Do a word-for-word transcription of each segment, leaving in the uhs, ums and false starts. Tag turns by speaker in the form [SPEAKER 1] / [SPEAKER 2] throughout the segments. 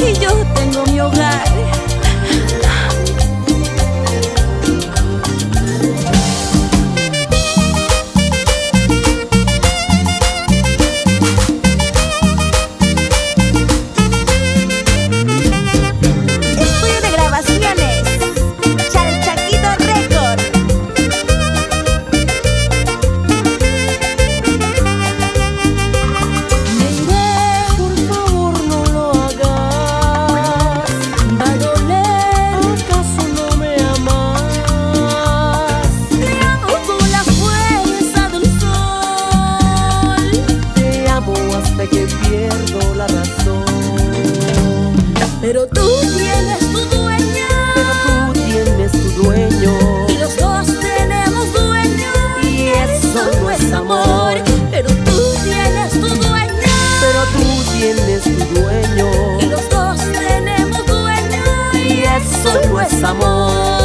[SPEAKER 1] y yo tengo mi hogar. Pero tú tienes tu dueño,
[SPEAKER 2] pero tú tienes tu dueño,
[SPEAKER 1] y los dos tenemos dueño,
[SPEAKER 2] y eso no es amor.
[SPEAKER 1] Pero tú tienes tu dueño,
[SPEAKER 2] pero tú tienes tu dueño,
[SPEAKER 1] y los dos tenemos dueño,
[SPEAKER 2] y eso no es amor.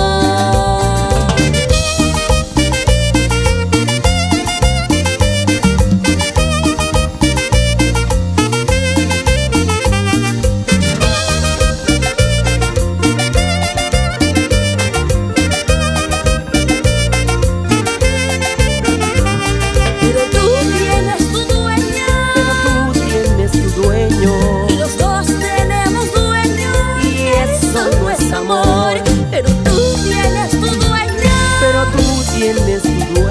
[SPEAKER 1] Pero tú tienes tu dueño,
[SPEAKER 2] pero tú tienes tu dueño.